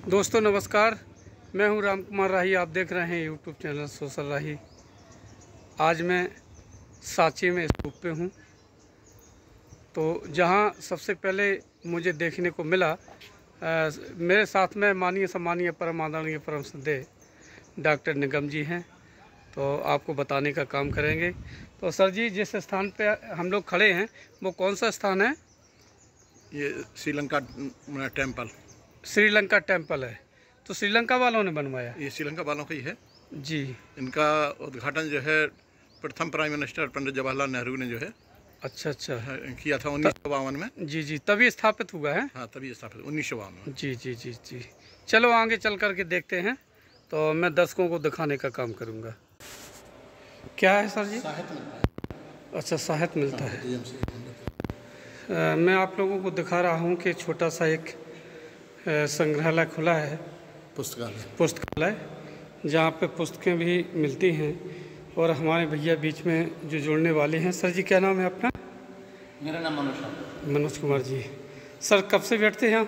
दोस्तों नमस्कार, मैं हूं राम कुमार राही। आप देख रहे हैं यूट्यूब चैनल सोशल राही। आज मैं सांची में स्तूप पे हूं, तो जहां सबसे पहले मुझे देखने को मिला मेरे साथ में माननीय सम्मानीय परम आदरणीय परम श्रद्धेय डॉक्टर निगम जी हैं, तो आपको बताने का काम करेंगे। तो सर जी, जिस स्थान पे हम लोग खड़े हैं वो कौन सा स्थान है? ये श्रीलंका टेम्पल। श्रीलंका टेम्पल है। तो श्रीलंका वालों ने बनवाया? ये श्रीलंका वालों का ही है जी। इनका उद्घाटन जो है प्रथम प्राइम मिनिस्टर पंडित जवाहरलाल नेहरू ने जो है अच्छा किया था 1952 में। जी, तभी स्थापित हुआ है। हाँ, तभी स्थापित 1952 में। जी। चलो आगे चल करके देखते हैं, तो मैं दर्शकों को दिखाने का काम करूँगा। क्या है सर जी? साहित्य मिलता है। अच्छा, साहित्य मिलता है। मैं आप लोगों को दिखा रहा हूँ कि छोटा सा एक संग्रहालय खुला है, पुस्तकालय, जहाँ पे पुस्तकें भी मिलती हैं। और हमारे भैया बीच में जो जुड़ने वाले हैं। सर जी, क्या नाम है आपका? मेरा नाम मनोज कुमार जी। सर कब से बैठते हैं आप?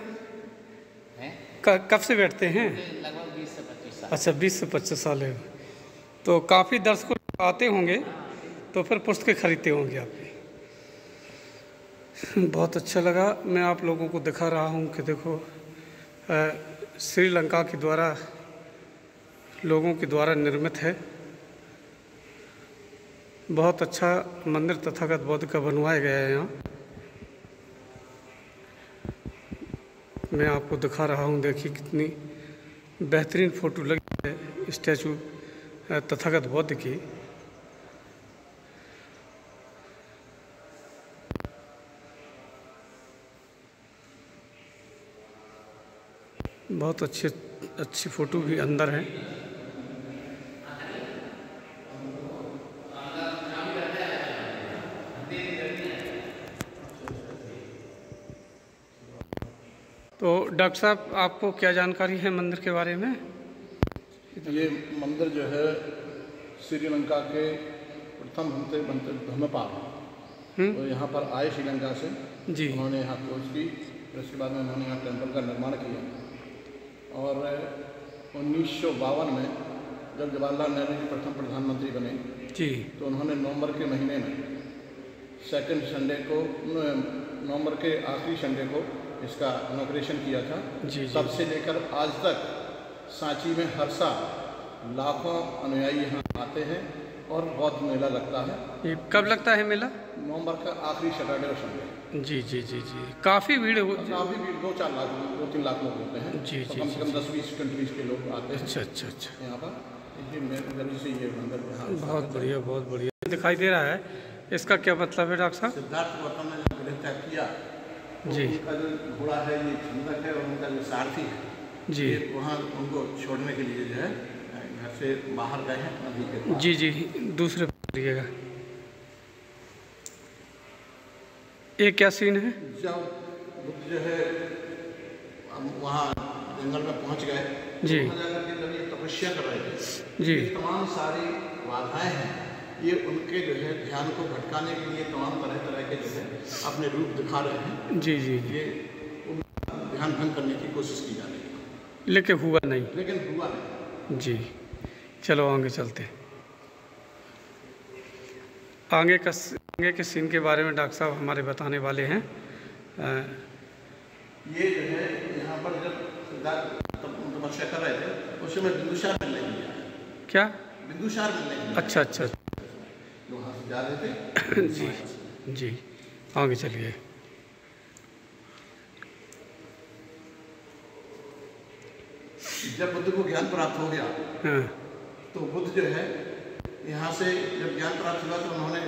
कब से बैठते हैं? लगभग 20 से 25 साल। अच्छा, 20 से 25 साल है। तो काफ़ी दर्शक आते होंगे, तो फिर पुस्तकें खरीदते होंगे आप। बहुत अच्छा लगा। मैं आप लोगों को दिखा रहा हूँ कि देखो, श्रीलंका के द्वारा लोगों के द्वारा निर्मित है। बहुत अच्छा मंदिर तथागत बुद्ध का बनवाया गया है यहाँ। मैं आपको दिखा रहा हूँ, देखिए कितनी बेहतरीन फ़ोटो लगी है स्टैचू तथागत बुद्ध की। बहुत अच्छी फ़ोटो भी अंदर है। तो डॉक्टर साहब, आपको क्या जानकारी है मंदिर के बारे में? ये मंदिर जो है श्रीलंका के प्रथम बनते धर्मपाल तो यहाँ पर आए श्रीलंका से जी। उन्होंने यहाँ खोज की, फिर उसके बाद में उन्होंने यहाँ टेम्पल का निर्माण किया। और 1952 में जब जवाहरलाल नेहरू जी प्रथम प्रधानमंत्री बने जी, तो उन्होंने नवंबर के महीने में सेकंड संडे को, नवंबर के आखिरी संडे को इसका इनॉग्रेशन किया था। जी। तब से लेकर आज तक सांची में हर साल लाखों अनुयायी यहाँ आते हैं और बहुत मेला लगता है। ये कब लगता है मेला? नवंबर का आखिरी सैटरडे और संडे। जी। काफ़ी भीड़ हो? काफ़ी भीड़, 2-3 लाख लोग होते हैं। जी। कम से कम 10-20 कंट्रीज के लोग आते हैं। अच्छा। यहाँ पर ये मेरे से ये मंदिर यहाँ बहुत बढ़िया दिखाई दे रहा है। इसका क्या मतलब है डॉक्टर साहब? सिद्धार्थ गौतम ने जब गृह त्याग किया जी। उनका जो घोड़ा है ये चंदक है और उनका जो सारथी है जी, ये वहाँ उनको छोड़ने के लिए जो है घर से बाहर गए हैं नदी के पास। जी। दूसरे पकड़िएगा। ये क्या सीन है? जब बुद्ध जो है वहाँ जंगल में पहुँच गए जी, वहाँ जाकर के जब ये तपस्या कर रहे थे जी। ये तमाम सारी बाधाएं हैं, ये उनके जो है ध्यान को भटकाने के लिए तमाम तरह के जो है अपने रूप दिखा रहे हैं। जी। ये ध्यान भंग करने की कोशिश की जा रही है, लेकिन हुआ नहीं। हुआ नहीं। जी, चलो आगे चलते। आगे के सीन के बारे में डॉक्टर साहब हमारे बताने वाले हैं। ये जो है यहाँ पर जब तपस्या कर रहे थे उस समय बिंदुसार मिलने के लिए। क्या? बिंदुसार मिलने के लिए। अच्छा। लोग वहाँ से जा रहे थे। जी। आगे चलिए। जब बुद्ध को ज्ञान प्राप्त हो गया हाँ। तो बुद्ध जो है यहाँ से जब ज्ञान प्राप्त हुआ तो उन्होंने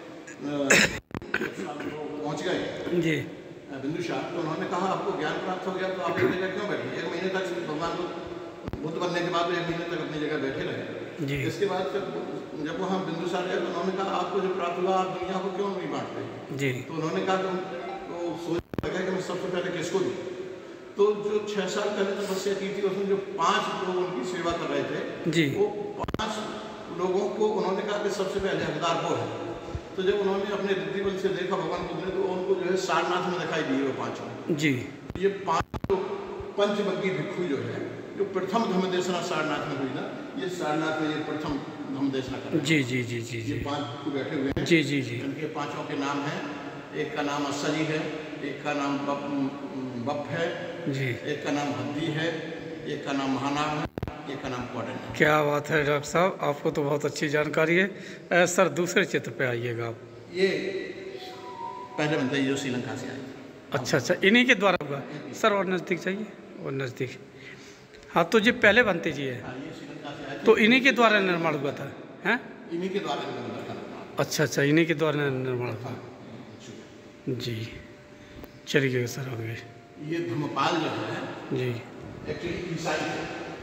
पहुँच गए जी। बिंदुसार। तो उन्होंने कहा आपको ज्ञान प्राप्त हो गया तो आप एक जगह क्यों बैठे? 1 महीने तक भगवान को बुद्ध बनने के बाद 1 महीने तक अपनी जगह बैठे रहे जी। इसके बाद जब वहाँ बिंदुसार गए तो उन्होंने कहा आपको जो प्राप्त हुआ आप दुनिया को क्यों नहीं बांटते जी। तो उन्होंने कहा तो सोच लगा कि मैं सबसे पहले किसको दूँ। तो जो 6 साल पहले तपस्या की थी उसमें जो 5 लोग उनकी सेवा कर रहे थे जी, वो 5 लोगों को उन्होंने कहा कि सबसे पहले हकदार वो है। तो जब उन्होंने अपने रिद्धि बल से देखा भगवान बुद्ध ने तो उनको जो है सारनाथ में दिखाई दिए वो 5 जी। ये 5 लोग पंचबग्गी भिक्षु जो है, जो प्रथम धम्मदेशना सारनाथ में हुई ना, ये सारनाथ में ये प्रथम धम्मदेशना कर रहे हैं। जी जी जी जी जी। ये 5 भिक्षु बैठे हुए हैं। जी जी जी। इनके 5 के नाम हैं, एक का नाम अस्सा जी है, एक का नाम बप है जी, एक का नाम हद्दी है, एक का नाम महानाम है, एक का नाम कौडन है। क्या बात है डॉक्टर साहब, आपको तो बहुत अच्छी जानकारी है। सर दूसरे चित्र पे आइएगा आप। ये पहले बनता है जो श्रीलंका से आए। अच्छा अच्छा, इन्हीं के द्वारा हुआ सर, और नज़दीक चाहिए और नज़दीक। हाँ तो जी पहले बनते जी है, ये श्रीलंका से आए तो इन्हीं के द्वारा निर्माण हुआ था हैं? इन्हीं के द्वारा निर्माण था। अच्छा अच्छा, इन्हीं के द्वारा निर्माण हुआ जी। चलिए सर आगे। ये धर्मपाल जो है जी एक्चुअली ईसाई थे।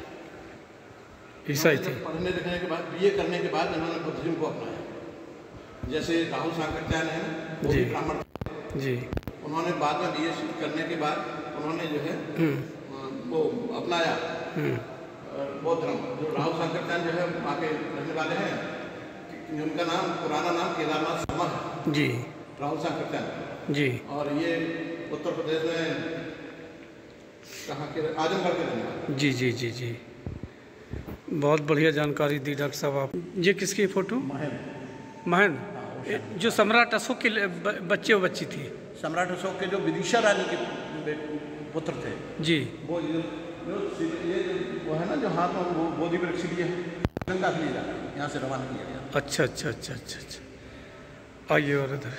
ईसाई थे। पढ़ने लिखने के बाद बीए करने के बाद इन्होंने बुद्धिज्म को अपनाया। जैसे राहुल सांकरचार्य है, वो भी ब्राह्मण जी। उन्होंने बाद में बीए करने के बाद उन्होंने जो है वो अपनाया बौद्ध धर्म। जो राहुल सांकरचार्य जो है वहाँ के रहने वाले हैं, उनका नाम पुराना नाम केदारनाथ शर्मा है जी। राहुल सांकरचार्य जी। और ये उत्तर प्रदेश में कहाँ के, आजमगढ़ के रहने वाले। जी जी जी जी, बहुत बढ़िया जानकारी दी डॉक्टर साहब आप। ये किसकी फ़ोटो? महन, जो सम्राट अशोक के बच्चे और बच्ची थी। सम्राट अशोक के जो विदिशा रानी के पुत्र थे जी। वो ये वो है ना, जो हाथ में वो बोधि वृक्ष लिए है, श्रीलंका के लिए जा रहा है, यहाँ से रवाना किया गया। अच्छा अच्छा अच्छा अच्छा अच्छा, आइए और इधर।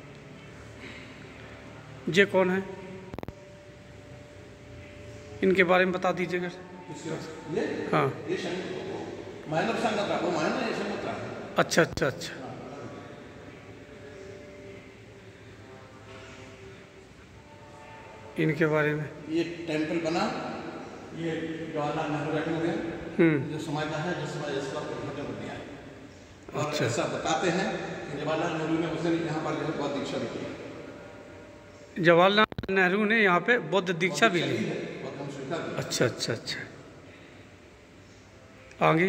ये कौन है, इनके बारे में बता दीजिएगा। ये हाँ। ये माइनर संगत वो माइनर ये संगत रहा। अच्छा अच्छा अच्छा, इनके बारे में। ये टेंपल बना, ये जवाहरलाल नेहरू बैठे हुए हैं, जो समय का है, जिस समय इसका उद्घाटन हो गया है। और अच्छा। ऐसा बताते हैं कि जवाहरलाल नेहरू ने उस दिन यहाँ पर जो है बौद्ध दीक्षा भी की। जवाहरलाल नेहरू ने यहाँ पे बौद्ध दीक्षा भी ली। बौद्ध स्वीकार किया। अच्छा अच्छा अच्छा, आगे।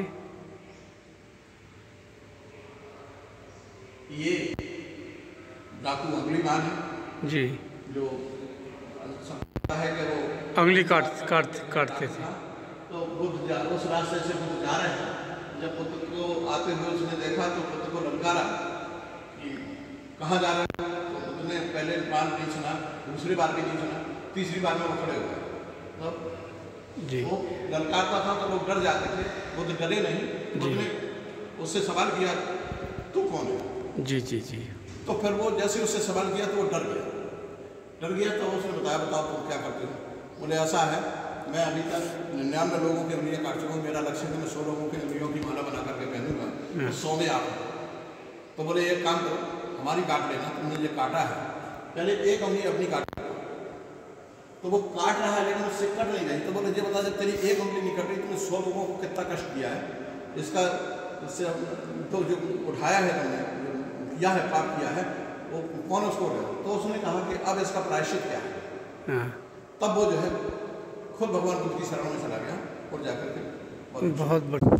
ये डाकू अंगुलीमाल है जी। जो है कि वो अंगुली काटते थे। तो बुद्ध उस रास्ते से बुद्ध जा रहे हैं। जब बुद्ध को आते हुए उसने देखा तो बुद्ध को ललकारा कि कहाँ जा रहे हैं। तो बुद्ध ने पहले बार नहीं सुना, दूसरी बार भी नहीं सुना, तीसरी बार में वो खड़े हो गए। तो जी। वो ललकारता था तो लोग डर जाते थे, बुद्ध डरे नहीं। बुद्ध ने उससे सवाल किया, तू कौन है? जी जी जी। तो फिर वो जैसे उससे सवाल किया तो वो डर गया। तो उसने बताया, बताओ तुम क्या करते हो? बोले ऐसा है, मैं अभी तक 99 लोगों के उंगलियाँ काट चुका हूँ, मेरा लक्ष्य है मैं 100 लोगों के उंगलियों की माला बना करके पहनूंगा, तो 100 में आप। तो बोले एक काम करो, हमारी काट लेना, तुमने ये काटा है, पहले एक उंगली अपनी काट। तो वो काट रहा है लेकिन उससे कट नहीं रही। तो बोले ये बता, जब तेरी एक उंगली नहीं कट रही, तुमने 100 लोगों को कितना कष्ट दिया है, इसका इससे तो जो उठाया है तुमने, किया है, पाप किया है, वो कौन उसको उठाया? तो उसने कहा कि अब इसका प्रायश्चित क्या है। हाँ। तब वो जो है खुद भगवान बुद्ध की शरण में चला गया और जाकर के बहुत बढ़िया।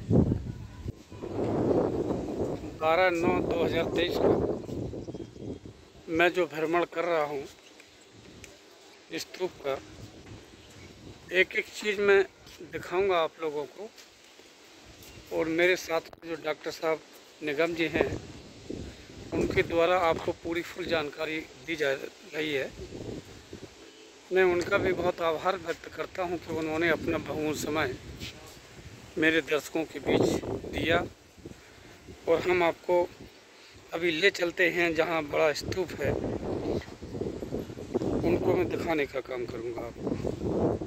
12/9/2023 को मैं जो भ्रमण कर रहा हूँ स्तूप का, एक एक चीज़ मैं दिखाऊंगा आप लोगों को। और मेरे साथ जो डॉक्टर साहब निगम जी हैं, उनके द्वारा आपको पूरी फुल जानकारी दी जा रही है। मैं उनका भी बहुत आभार व्यक्त करता हूं कि उन्होंने अपना बहुमूल्य समय मेरे दर्शकों के बीच दिया। और हम आपको अभी ले चलते हैं जहां बड़ा स्तूप है, उनको मैं दिखाने का काम करूंगा आपको।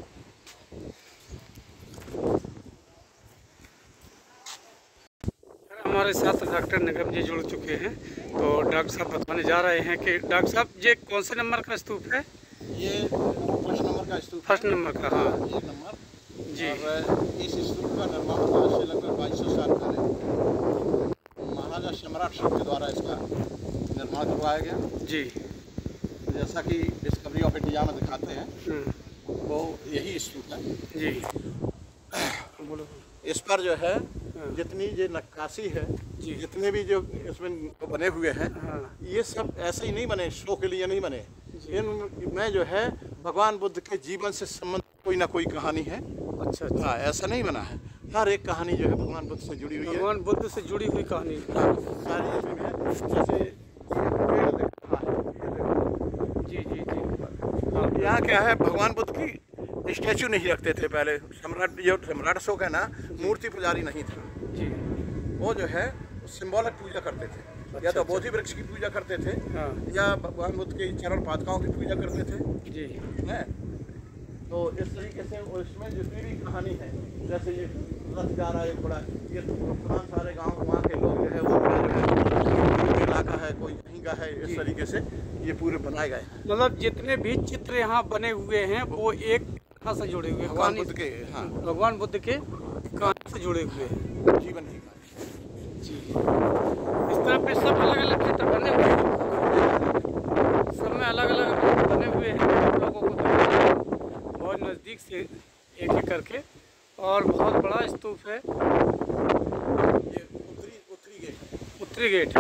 हमारे साथ डॉक्टर निगम जी जुड़ चुके हैं, तो डॉक्टर साहब बताने जा रहे हैं कि डॉक्टर साहब ये कौन से नंबर का स्तूप है? ये फर्स्ट नंबर का स्तूप। फर्स्ट नंबर का, हाँ। 1 नंबर जी। और इस स्तूप का निर्माण आज से लगभग 2200 साल पहले महाराजा सम्राट अशोक के द्वारा इसका निर्माण करवाया गया। जी। जैसा कि डिस्कवरी ऑफ इंडिया में दिखाते हैं, वो यही स्तूप है। जी। बोलो। इस पर जो है जितनी ये नक्काशी है, जितने भी जो इसमें बने हुए हैं, ये सब ऐसे ही नहीं बने, शो के लिए नहीं बने। इनमें जो है भगवान बुद्ध के जीवन से संबंधित कोई ना कोई कहानी है। अच्छा अच्छा। हाँ, ऐसा नहीं बना है, हर एक कहानी जो है भगवान बुद्ध से जुड़ी हुई है। भगवान बुद्ध से जुड़ी हुई कहानी। हाँ, सारी इसमें है। जैसे पेड़ दिख रहा है, ये देखो। जी जी जी। तो यहाँ क्या है, भगवान बुद्ध की स्टैचू नहीं रखते थे पहले। सम्राट अशोक है ना, मूर्ति पुजारी नहीं था जी। वो जो है सिंबॉलिक पूजा करते थे। या तो बोधि वृक्ष की पूजा करते थे, हाँ। या भगवान बुद्ध के चरण पादुकाओं की पूजा करते थे। जी। है तो इस तरीके से उसमें जितनी भी कहानी है, जैसे ये रथ जा रहा है बड़ा, ये तमाम सारे गांव वहाँ के लोग जो है वो कोई इलाका है, कोई कहीं का है, इस तरीके से ये पूरे बनाए गए। मतलब जितने भी चित्र यहाँ बने हुए हैं वो एक कथा से जुड़े हुए हैं, भगवान कहानी बुद्ध के, हाँ, भगवान बुद्ध के कहानी से जुड़े हुए हैं। जीवन की कहानी। जी। इस तरह पे सब अलग अलग चित्र बने हुए हैं, सब में अलग अलग बने हुए हैं। आप लोगों को दिखाना बहुत नज़दीक से एक एक करके, और बहुत बड़ा स्तूप है। ये उत्तरी गेट, उत्तरी गेट है।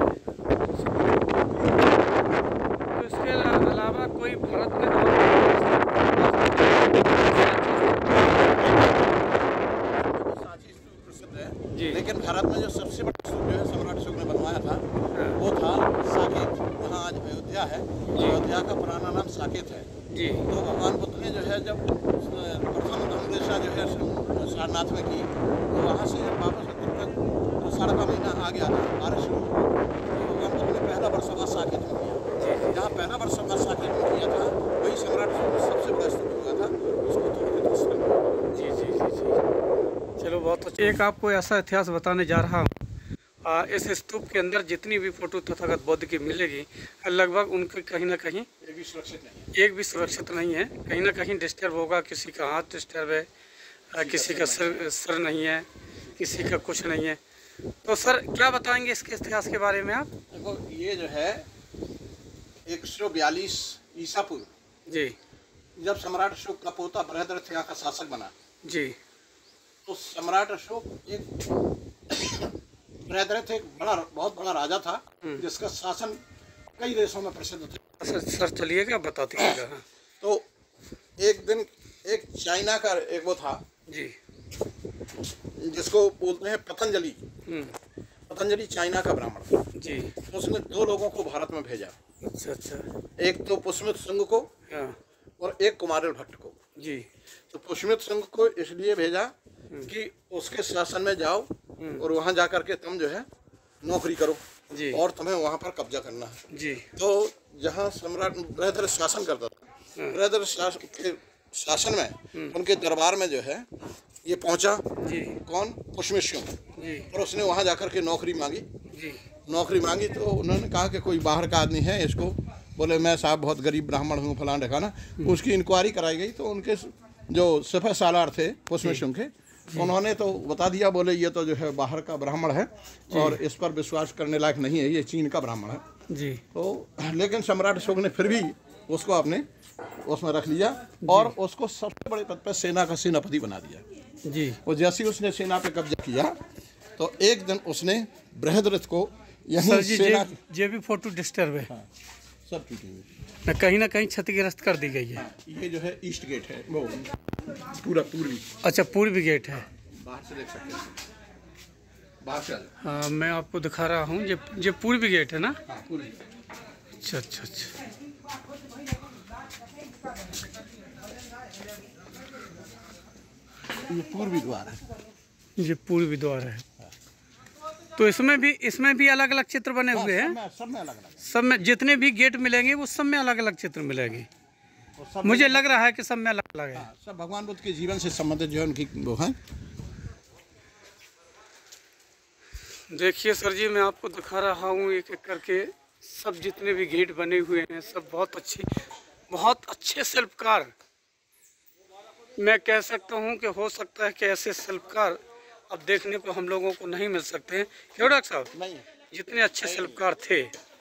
तो इसके अलावा कोई भारत में सांची स्तूप प्रसिद्ध है। जी। लेकिन भारत में जो सबसे बड़ा स्तूप जो है सम्राट अशोक ने बनवाया था, वो था साकेत। यहाँ आज अयोध्या है, अयोध्या का पुराना नाम साकेत है। जी। तो भगवान बुद्ध ने जो है जब प्रथम धर्मदेशा जो है सारनाथ में की, तो वहाँ से जब वापस तक 12.5 महीना आ गया था बारिश शुरू हो गई, तो भगवान बुद्ध ने पहला बरसभा साकेत में किया। जहाँ पहला बरसभा साकेत में किया था, वही सम्राट अशोक का सबसे बड़ा स्तूप हुआ था, उसको तोड़ के ध्वस्त कर दिया। जी जी जी जी। चलो बहुत अच्छा। एक आपको ऐसा इतिहास बताने जा रहा हूँ। इस स्तूप के अंदर जितनी भी फोटो तथागत बुद्ध की मिलेगी, लगभग उनके कहीं ना कहीं ये भी सुरक्षित नहीं है। एक भी सुरक्षित नहीं है। कहीं ना कहीं डिस्टर्ब होगा, किसी का हाथ डिस्टर्ब है, किसी का सर नहीं है, किसी का कुछ नहीं है। तो सर क्या बताएंगे इसके इतिहास के बारे में आप? देखो, ये जो है 142 ईसा पूर्व, जी जब सम्राट अशोक का पोता बृहद्रथ यहाँ का शासक बना, जी। तो सम्राट अशोक बृहद्रथ एक बहुत बड़ा राजा था, जिसका शासन कई देशों में प्रसिद्ध था। सर चलिएगा, बताते हैं। तो एक दिन एक चाइना का एक वो था जी, जिसको बोलते हैं पतंजलि। पतंजलि चाइना का ब्राह्मण था जी। तो उसने 2 लोगों को भारत में भेजा। अच्छा अच्छा। एक तो पुष्मित सिंह को हाँ और एक कुमारिल भट्ट को। जी। तो पुष्मित सिंह को इसलिए भेजा कि उसके शासन में जाओ और वहाँ जा कर के तुम जो है नौकरी करो जी। और तुम्हें वहाँ पर कब्जा करना है। जी। तो जहाँ सम्राट बृहद्रथ शासन करता था, बृहद्रथ के शासन में उनके दरबार में जो है ये पहुँचा। जी। कौन? पुष्मित सिंह। जी। और उसने वहाँ जाकर के नौकरी मांगी। जी। नौकरी मांगी तो उन्होंने कहा कि कोई बाहर का आदमी है, इसको बोले मैं साहब बहुत गरीब ब्राह्मण हूँ, फलान ढकाना। उसकी इंक्वायरी कराई गई तो उनके जो सिपह सालार थे पुष्मित सिंह के, उन्होंने तो बता दिया, बोले ये तो जो है बाहर का ब्राह्मण है और इस पर विश्वास करने लायक नहीं है, ये चीन का ब्राह्मण है। जी। तो लेकिन सम्राट अशोक ने फिर भी उसको अपने उसमें रख लिया और उसको सबसे बड़े पद पर सेना का सेनापति बना दिया। जी। और जैसे ही उसने सेना पे कब्जा किया तो एक दिन उसने बृहद्रथ को यहीं सर जी सेना ये भी फोटो डिस्टर्ब है। हाँ, सब टूटी हुई। ना कहीं क्षतिग्रस्त कर दी गई है। ये जो है ईस्ट गेट है, वो पूरा पूर्वी। अच्छा, पूर्वी गेट है। बाहर से देख सकते हैं, बाहर से। हाँ मैं आपको दिखा रहा हूँ, ये पूर्वी गेट है ना? हाँ, पूर्वी। अच्छा अच्छा अच्छा। ये पूर्वी द्वार है। ये पूर्वी द्वार है। तो इसमें भी अलग अलग चित्र बने हुए हैं। सब में अलग अलग, सब में जितने भी गेट मिलेंगे वो सब में अलग अलग चित्र मिलेंगे। मुझे लग रहा है कि सब में अलग अलग है। सब भगवान बुद्ध के जीवन से संबंधित जो है उनकी वो है। देखिए सर जी, मैं आपको दिखा रहा हूँ एक एक करके, सब जितने भी गेट बने हुए हैं सब बहुत अच्छे शिल्पकार। मैं कह सकता हूँ कि हो सकता है कि ऐसे शिल्पकार अब देखने को हम लोगों को नहीं मिल सकते हैं। क्यों डॉक्टर साहब? नहीं, जितने अच्छे शिल्पकार थे,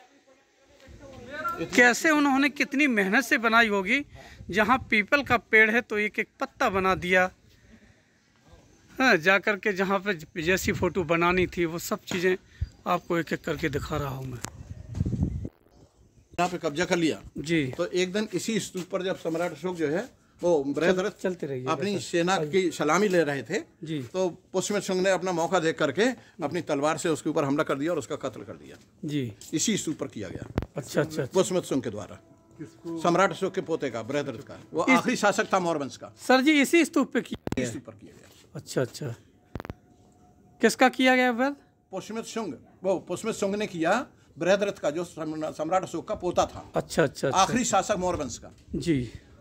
कैसे उन्होंने कितनी मेहनत से बनाई होगी। जहाँ पीपल का पेड़ है तो एक एक पत्ता बना दिया। हाँ, जा कर के जहाँ पे जैसी फ़ोटो बनानी थी वो सब चीज़ें आपको एक एक करके दिखा रहा हूँ मैं। यहाँ पे कब्जा कर लिया जी। तो एक दिन इसी स्तूप पर जब सम्राट अशोक जो है वो बृहद्रथ चलते रहिए अपनी सेना की सलामी ले रहे थे जी। तो पुष्यमित्र सिंह ने अपना मौका देख करके अपनी तलवार से उसके ऊपर हमला कर दिया और उसका कत्ल कर दिया जी। इसी स्तूप पर किया गया। अच्छा अच्छा। पुष्यमित्र सिंह के द्वारा, सम्राट अशोक के पोते का, बृहद्रथ का, वो आखिरी शासक था मौर्य वंश का। सर जी इसी स्तूप पे किया गया? इस स्तूप पर किया गया। अच्छा अच्छा। किसका किया गया वध? पुष्यमित्र सिंह, वो पुष्यमित्र सिंह ने किया बृहद्रथ का, जो सम्राट अशोक का पोता था। अच्छा अच्छा। आखिरी शासक मौर्य वंश का। जी,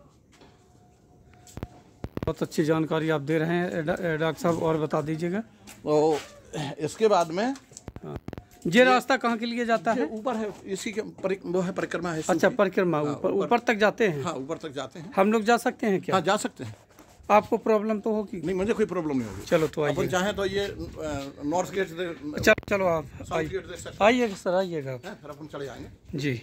बहुत अच्छी जानकारी आप दे रहे हैं डॉक्टर साहब, और बता दीजिएगा। तो इसके बाद में ये रास्ता कहाँ के लिए जाता है? ऊपर है, इसी के वो है परिक्रमा है। अच्छा परिक्रमा, ऊपर तक जाते हैं? हाँ ऊपर तक जाते हैं। हम लोग जा सकते हैं क्या? हाँ जा सकते हैं। आपको प्रॉब्लम तो होगी? नहीं, मुझे कोई प्रॉब्लम नहीं होगी। चलो तो अपन आइए। चाहें तो ये नॉर्थ गेट चलो आप आइएगा सर, आइएगा फिर अपन चले जाएंगे जी।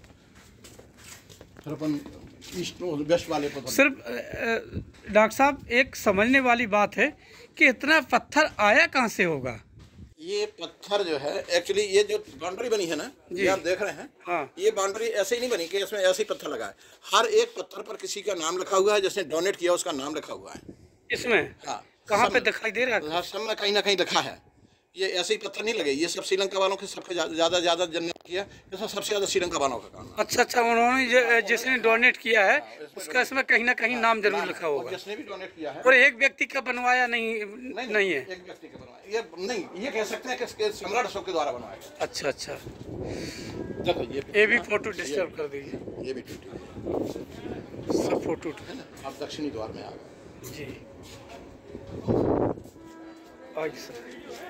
फिर अपन ईस्ट वेस्ट वाले पर। सिर्फ डॉक्टर साहब एक समझने वाली बात है कि इतना पत्थर आया कहाँ से होगा? ये पत्थर जो है एक्चुअली, ये जो बाउंड्री बनी है ना, ये आप देख रहे हैं। हाँ। ये बाउंड्री ऐसे ही नहीं बनी कि इसमें ऐसे ही पत्थर लगा है। हर एक पत्थर पर किसी का नाम लिखा हुआ है, जिसने डोनेट किया उसका नाम लिखा हुआ है इसमें। हाँ। कहाँ पे दिखाई दे रहा है? हाँ, सब में कहीं ना कहीं लिखा है। ये ऐसे ही पत्थर नहीं लगे, ये सब श्रीलंका वालों के सबसे ज्यादा जनरेट किया, इसमें सबसे ज्यादा श्रीलंका वालों का काम है। अच्छा अच्छा, उन्होंने जिसने डोनेट किया है उसका इसमें कहीं ना कहीं नाम जरूर लिखा होगा। जिसने भी डोनेट किया है। और एक व्यक्ति का बनवाया नहीं है? एक व्यक्ति का बनवाया, ये नहीं, ये कह सकते हैं कि सम्राट अशोक के द्वारा बनवाया गया। अच्छा अच्छा। देखो ये भी फोटो डिस्टर्ब कर दीजिए। ये भी टूटी सब फोटो है ना। आप दक्षिणी द्वार में आ गए जी। आइए सर।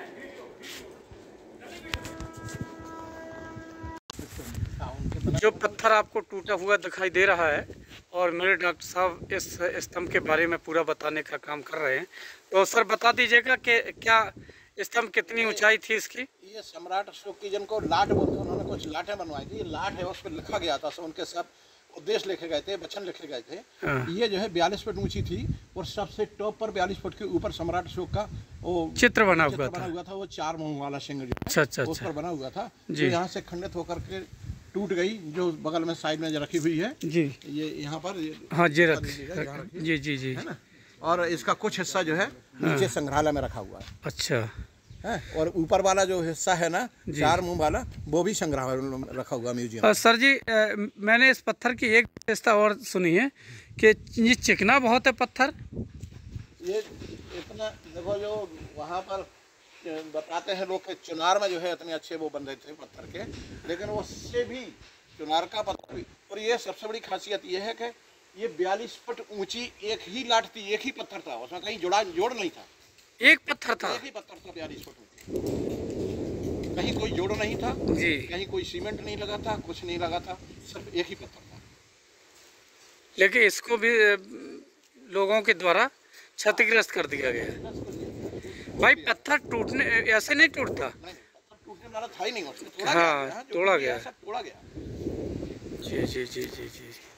जो पत्थर आपको टूटा हुआ दिखाई दे रहा है, और मेरे डॉक्टर साहब इस स्तंभ के बारे में पूरा बताने का काम कर रहे हैं, तो सर बता दीजिएगा कि क्या स्तंभ कितनी ऊंचाई थी इसकी? ये सम्राट अशोक की जिनको लाट बोलते हैं, उन्होंने कुछ लाटें बनवाई थी। ये लाट है, उस पर लिखा गया था, उनके सब उद्देश्य लिखे गए थे, वचन लिखे गए थे। हाँ। ये जो है 42 फुट ऊंची थी, और सबसे टॉप पर 42 फुट के ऊपर सम्राट अशोक का वो चित्र बना हुआ था। वो 4 मुंह वाला सिंह जो अच्छा अच्छा उस पर बना हुआ था, जी। जो यहाँ से खंडित होकर के टूट गई, जो बगल में साइड में जो रखी हुई है जी। ये यहाँ पर हाँ जी रख जी जी जी है ना। और इसका कुछ हिस्सा जो है नीचे संग्रहालय में रखा हुआ है। अच्छा है, और ऊपर वाला जो हिस्सा है ना 4 मुंह वाला, वो भी संग्रहालय में रखा हुआ म्यूजियम। सर जी मैंने इस पत्थर की एक विशेषता और सुनी है कि ये चिकना बहुत है पत्थर। ये इतना देखो, जो वहाँ पर बताते हैं लोग कि चुनार में जो है इतने अच्छे वो बन रहे थे पत्थर के, लेकिन उससे भी चुनार का पत्थर भी। और ये सबसे बड़ी खासियत ये है कि ये 42 फुट ऊंची एक ही लाट थी, एक ही पत्थर था, उसमें कहीं जोड़ नहीं था। एक पत्थर था? एक ही पत्थर था 42 फुट ऊंची, कहीं कोई जोड़ नहीं था जी, कहीं कोई सीमेंट नहीं लगा था, कुछ नहीं लगा था, सिर्फ एक ही पत्थर था। लेकिन इसको भी लोगों के द्वारा क्षतिग्रस्त कर दिया गया। भाई पत्थर टूटने ऐसे नहीं टूटता। नहीं, पत्थर टूटने वाला था ही नहीं, उसको हाँ, तोड़ा गया। तोड़ा गया। जी जी जी जी जी।